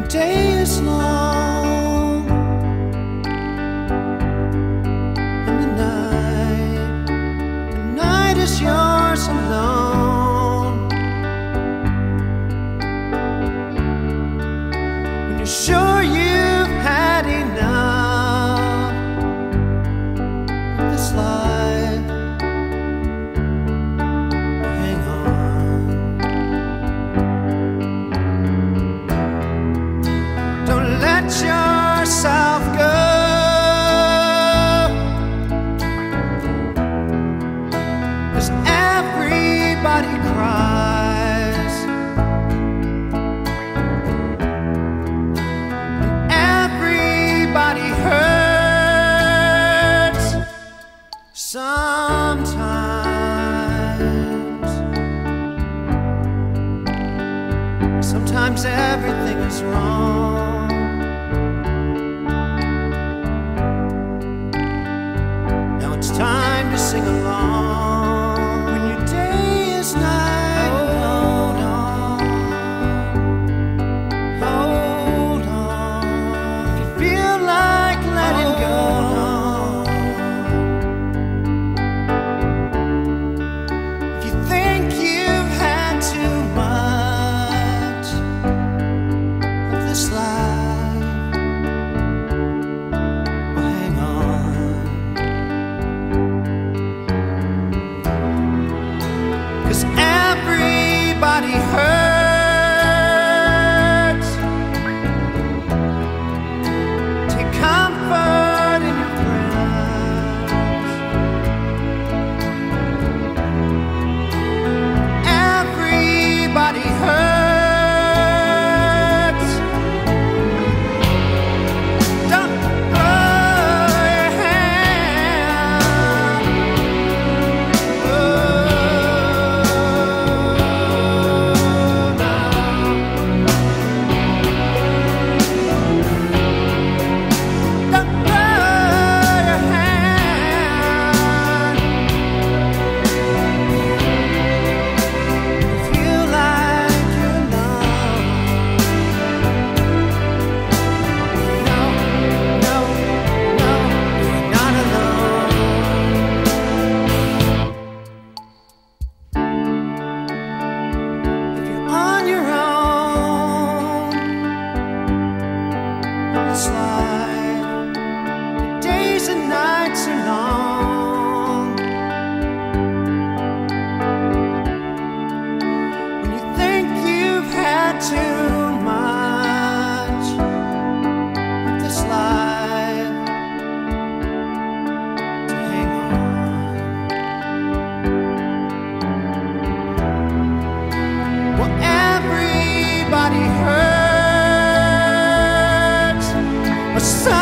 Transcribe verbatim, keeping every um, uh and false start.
day is long and the night, the night is yours alone. When you're sure you've had enough of this life, hang on. Don't let yourself go, 'cause everybody cries and everybody hurts sometimes. Sometimes everything is wrong. Now it's time to sing along. When your day is night, hold on, hold on. If you feel like letting go, if you think you've had too much of this life, well, hang on. 'Cause everybody hurts. Take comfort in your friends. Everybody hurts. Don't throw your hand. Oh, no. Don't throw your hand. Feel like you're alone. No, no, no, you're not alone. If you're on your own in this life, your days and nights are long. When you think you've had too much of this life, to hang on. Well, everybody hurts, but some